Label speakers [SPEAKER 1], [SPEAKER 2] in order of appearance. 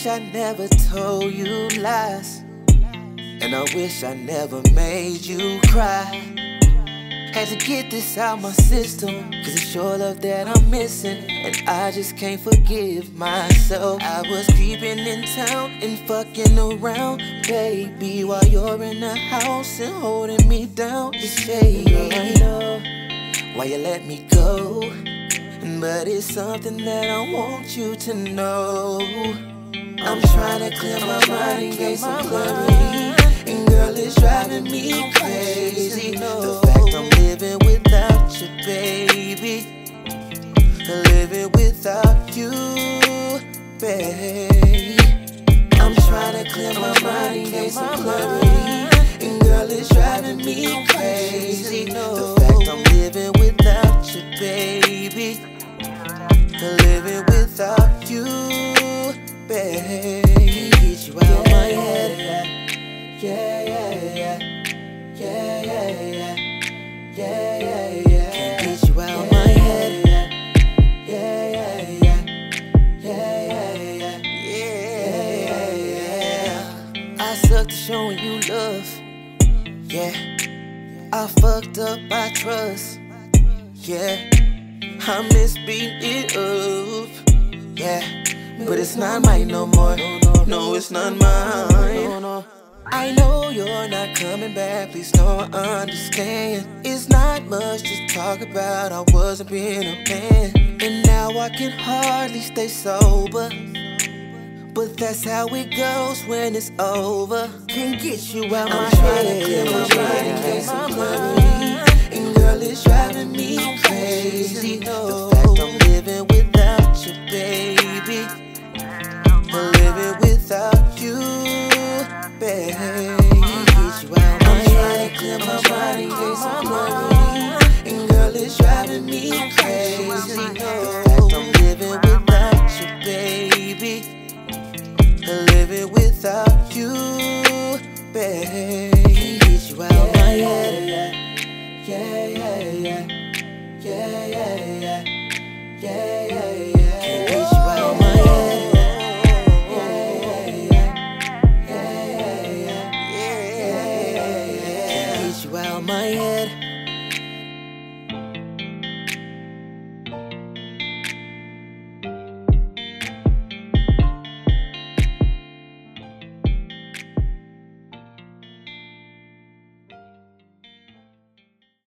[SPEAKER 1] wish I never told you lies, and I wish I never made you cry. Had to get this out my system, cause it's your love that I'm missing, and I just can't forgive myself. I was creeping in town and fucking around, baby, while you're in the house and holding me down. You say I know why you let me go, but it's something that I want you to know. I'm trying to clear my mind and gain some clarity, and girl, it's driving me crazy. The fact I'm living without you, baby, living without you, babe. I'm trying to clear my mind and gain some clarity, and girl, it's driving me crazy. The fact I'm living without you, baby, living without you, babe. Can't get you out my head. Yeah, yeah, yeah. Yeah, yeah, yeah. Yeah, yeah, yeah. Can't get you out my head. Yeah, yeah, yeah. Yeah, yeah, yeah. Yeah, yeah. I sucked at showing you love. Yeah. I fucked up my trust. Yeah. I miss beating it up. Yeah. But it's not mine no more. No, it's not mine. I know you're not coming back, please no, I understand. It's not much to talk about, I wasn't being a man, and now I can hardly stay sober. But that's how it goes when it's over. Can't get you out my head. I'm trying to clear my mind and gain some clarity, and girl, it's driving me crazy. The fact I'm living with